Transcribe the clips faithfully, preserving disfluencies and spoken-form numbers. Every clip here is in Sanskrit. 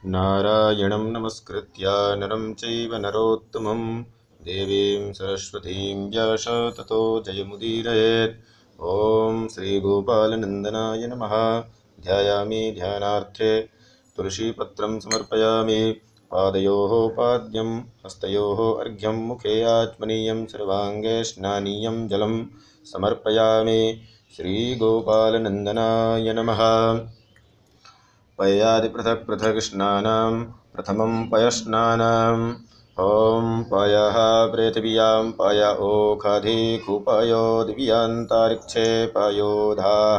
नारायणं नमस्कृत्य नरं चैव नरोत्तमं देवीं सरस्वतीं व्यास ततो जयमुदीरयेत्। ॐ श्रीगोपालनन्दनाय नमः। ध्यायामि ध्यानार्थे तुलसीपत्रं समर्पयामि। पादयोः पाद्यं हस्तयोः अर्घ्यं मुखे आचमनीयं सर्वाङ्गे स्नानीयं जलं समर्पयामि। श्रीगोपालनन्दनाय नमः। पयादि पृथक् पृथक् स्नानं प्रथमं पयस्नानम्। ॐ पयः पृथिव्यां पय ओखधिकुपयो दिव्यान्तरिक्षे पयोधाः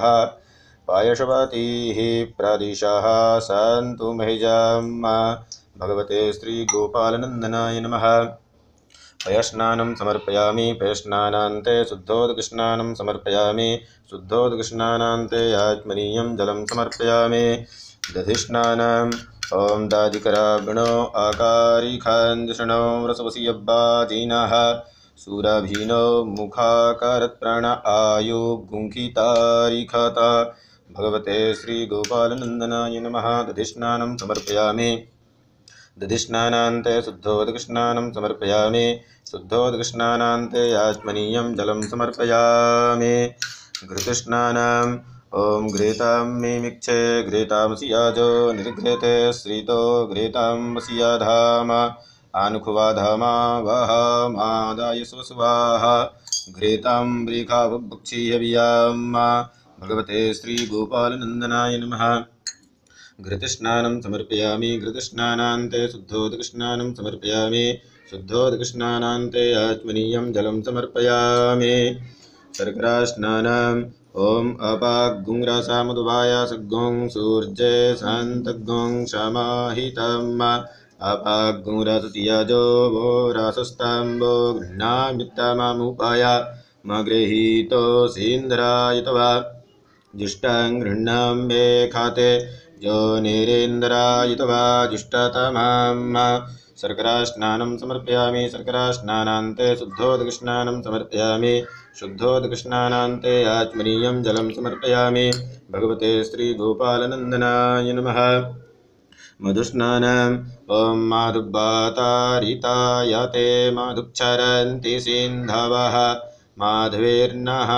पायशवतीः प्रदिशः सन्तु महिजां भगवते श्रीगोपालनन्दनाय नमः। पयस्नानं समर्पयामि। पयस्नानान्ते शुद्धोदकस्नानं समर्पयामि। शुद्धोदकस्नानान्ते आचमनीयं जलं समर्पयामि। दधिस्नानम्। ॐ दादिकराग्णो आकारिखान्दृषणो रसवसीयब्बाजीनः सुरभीनो मुखाकारत्प्राण आयुगुङ्खितारिखत भगवते श्रीगोपालनन्दनाय नमः। दधिस्नानं समर्पयामि। दधिस्नानान्ते शुद्धोदकस्नानं समर्पयामि। शुद्धोदकस्नानान्ते आचमनीयं जलं समर्पयामि। घृतस्नानम्। ॐ घृतां मिमिक्षे घृतामसि याजो निर्घृते श्रितो घृतामसि याधाम आनुखुवाधामा वहामादाय स्वस्वाहा घृतां वृखावभक्षीयवियाम भगवते श्रीगोपालनन्दनाय नमः। घृतस्नानं समर्पयामि। घृतस्नानान्ते शुद्धोदकस्नानं समर्पयामि। शुद्धोदकस्नानान्ते आचमनीयं जलं समर्पयामि। शर्करास्नानम्। ॐ अपाग्गुंरासामुद्वाय सग्गुं सूर्ये शान्तग्गुं समाहितम् अपाग्गुंरासतियाजो वो रासस्ताम्बो गृह्णाम्युत्तममुपाय मगृहीतो सीन्द्रायतवा जुष्टां गृह्णाम्ये खाते योनिरेन्द्रायतवा जुष्टतमाम्। शर्करास्नानं समर्पयामि। शर्करास्नानान्ते शुद्धोदकस्नानं समर्पयामि। शुद्धोदकस्नानान्ते आचमनीयं जलं समर्पयामि। भगवते श्रीगोपालनन्दनाय नमः। मधुस्नानम्। ॐ माधुब्बातारितायते मधुक्षरन्ति सिन्धवः माधवीर्नः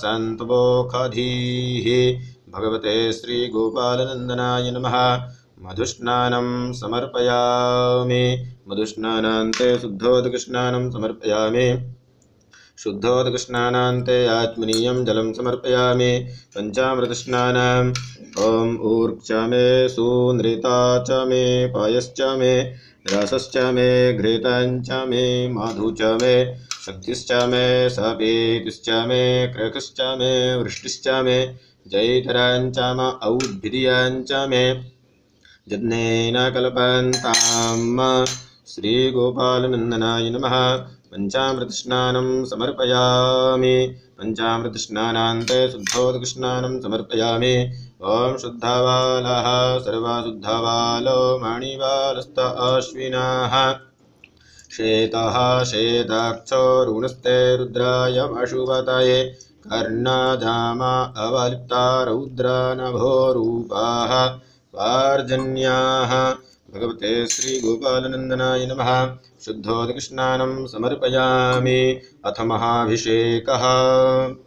सन्तवोखधीः भगवते श्रीगोपालनन्दनाय नमः। मधुस्नानं समर्पयामि। मधुस्नानान्ते शुद्धोदकस्नानं समर्पयामि। शुद्धोदकस्नानान्ते आचमनीयं जलं समर्पयामि। पञ्चामृतस्नानम्। ॐ ऊर्क्ष मे सूनृता च मे पायश्च मे रसश्च मे घृतञ्च मे मधु च मे शक्तिश्च मे सपेतिश्च मे क्रकश्च मे वृष्टिश्च मे जैतराञ्च म औद्भिर्याञ्च मे यज्ञेन कल्पन्ताम्। श्रीगोपालनन्दनाय नमः। पञ्चामृतस्नानं समर्पयामि। पञ्चामृतस्नानान्ते शुद्धोदकस्नानं समर्पयामि। ॐ शुद्धबालः सर्वशुद्धबालो मणिबालस्त अश्विनः श्वेतः श्वेताक्षो रुणस्ते रुद्राय पशुपतये कर्णजामा अवलिप्ता रौद्रनभोरूपाः पार्जन्याः भगवते श्रीगोपालनन्दनाय नमः। शुद्धोदकस्नानं समर्पयामि। अथ महाभिषेकः।